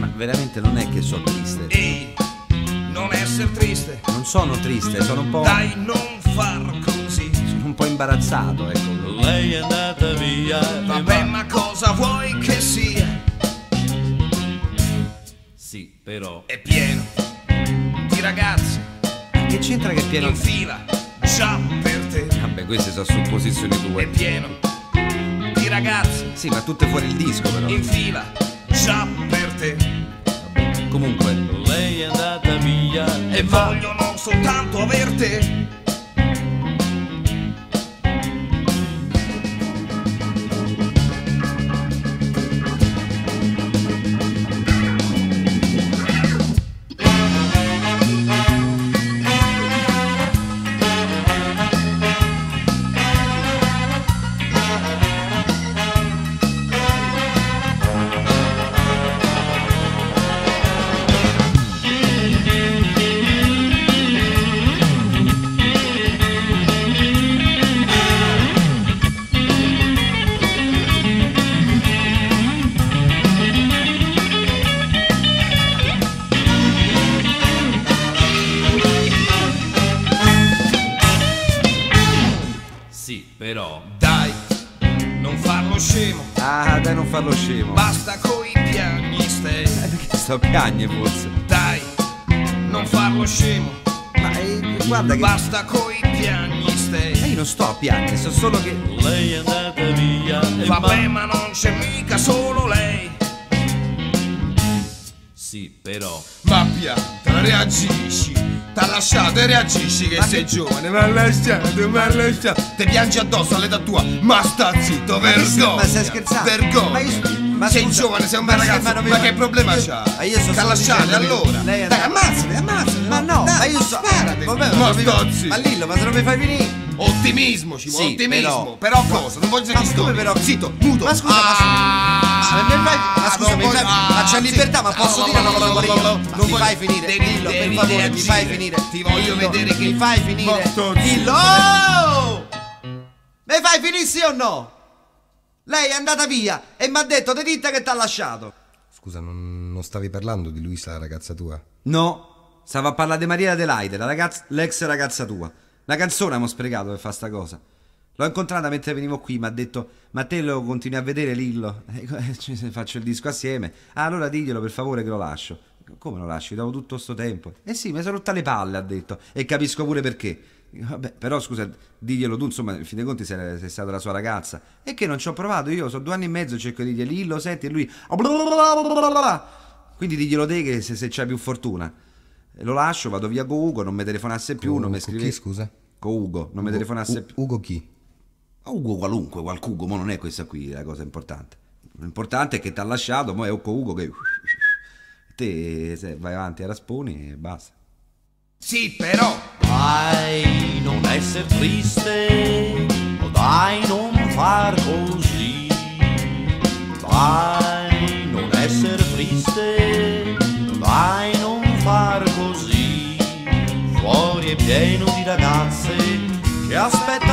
Ma veramente non è che sono triste. Ehi, non essere triste. Non sono triste, sono un po'... Dai, non far così. Sono un po' imbarazzato, ecco. Lei è andata via. Vabbè, ma cosa vuoi che sia? Sì, però. È pieno di ragazzi Che c'entra che è pieno... in fila già per te. Vabbè, queste sono supposizioni È tue. pieno di ragazzi Sì, ma tutte fuori il disco però. in fila già per te. Vabbè, comunque... Lei è andata via E vogliono soltanto aver te. Sì, però. Dai, non farlo scemo. Ah, dai, non farlo scemo. Basta coi piagnistei. Perché sto a piagne forse? Dai, non farlo scemo. Ma guarda che... Basta coi piagnistei. Io non sto a piangere, so solo che... Lei è andata via e Vabbè, ma non c'è mica solo lei. Sì, però. Ma pianta, reagisci. T'ha lasciato e reagisci che sei giovane. Ma lasciato. Ti piangi addosso all'età tua. Ma sta zitto, vergogna. Ma stai scherzando? Vergogna. Ma sei scusa, giovane, sei un bel ragazzo. Ma che problema c'ha? Ma io sto T'ha lasciato dicendo che allora. lei è Dai, andata- ammazzate. Ma no, Dai, ma io sto... Sparate. Vabbè, Ma mi- sto zitto. Ma Lillo, ma se non mi fai finire... Ottimismo, ci vuole Sì, ottimismo. Però cosa? Non voglio Ma sentire come storie. però? Zitto, muto. Ma scusa, ma scusa, ma c'è libertà, ma posso dire una cosa fuori io? Non Mi fai finire, Lillo, per favore, mi fai finire. Ti voglio Lillo, vedere che mi fai finire. Molto Lillo, oh! Mi fai finire sì o no? Lei è andata via e mi ha detto di ditta che t'ha lasciato. Scusa, non stavi parlando di Luisa, la ragazza tua? No, stavo a parlare di Maria Adelaide, l'ex ragazza tua. La canzone abbiamo sprecato per fare sta cosa. L'ho incontrata mentre venivo qui, mi ha detto: ma te lo continui a vedere Lillo? Faccio il disco assieme. Ah, allora diglielo per favore che lo lascio. Come lo lasci? Dopo tutto sto tempo? Eh sì, mi sono rotta le palle, ha detto. E capisco pure perché. Vabbè, però scusa, diglielo tu, insomma, in fin dei conti sei stata la sua ragazza. E che non ci ho provato io, sono 2 anni e mezzo, cerco di dirgli Lillo, senti, e lui... Quindi diglielo te che se c'hai più fortuna. Lo lascio, vado via con Ugo, non mi telefonasse più, non mi scrive... Chi, scusa? Con Ugo, non mi telefonasse più. Ugo chi? Ugo qualunque, qualcuno, ma non è questa qui la cosa importante. L'importante è che ti ha lasciato, mo è con Ugo che... Te vai avanti a rasponi e basta. Sì, però. Dai, non essere triste. Oh, dai, non far così. Dai, non essere triste. Oh, dai, non far così. Fuori è pieno di ragazze che aspettano